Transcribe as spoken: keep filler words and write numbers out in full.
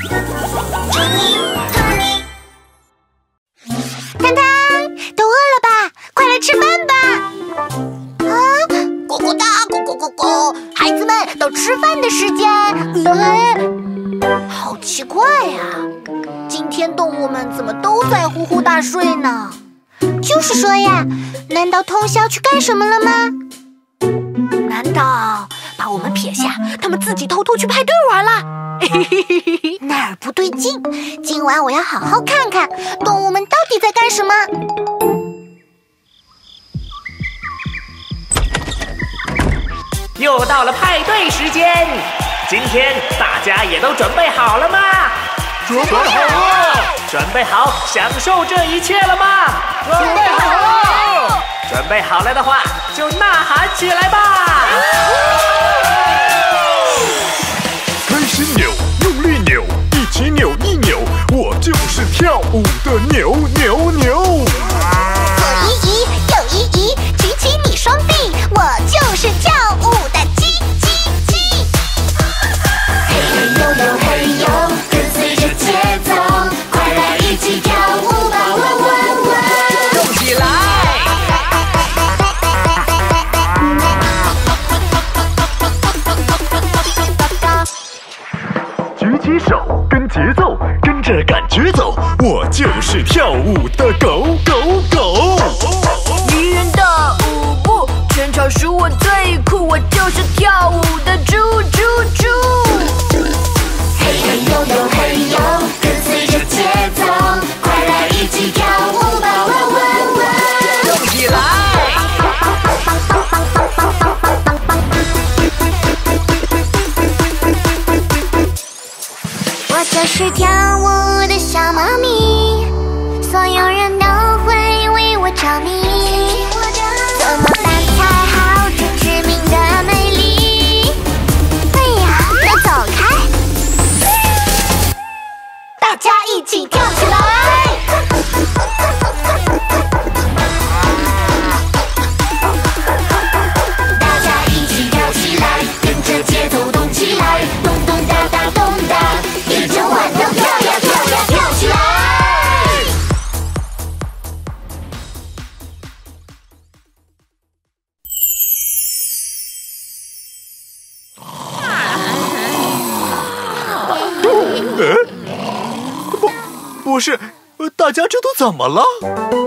汤汤，都饿了吧？快来吃饭吧！啊，咕咕哒，咕咕咕咕，孩子们都吃饭的时间。呃，好奇怪呀、啊，今天动物们怎么都在呼呼大睡呢？就是说呀，难道通宵去干什么了吗？难道把我们撇下，他们自己偷偷去派对玩了？哪儿不对劲？今晚我要好好看看动物们到底在干什么。 又到了派对时间，今天大家也都准备好了吗？ 准备好了。 准备好享受这一切了吗？ 准备好了。 准备好了的话，就呐喊起来吧！ 开心扭，用力扭，一起扭一扭，我就是跳舞的牛牛牛。 左一移，右一移，举起你双臂，我就是跳舞的鸡鸡鸡。嘿嘿呦呦嘿呦，跟随着节奏，快来一起跳舞吧！哇哇哇！ 动起来！ 举起手，跟节奏，跟着感觉走，我就是跳舞的狗狗狗。 迷人的舞步，全场数我最酷，我就是跳舞的猪猪猪。 嘿嘿呦呦嘿呦，跟随着节奏，快来一起跳舞吧！哇哇哇！ 动起来！ 我就是跳舞的小猫咪，所有人都会为我着迷。怎么办才好这致命的美丽？哎呀，都走开！大家一起跳起来！大家一起跳起来，跟着节奏动起来，咚咚哒哒咚哒，一整晚都跳呀跳呀跳起来！ 不，不是，大家这都怎么了？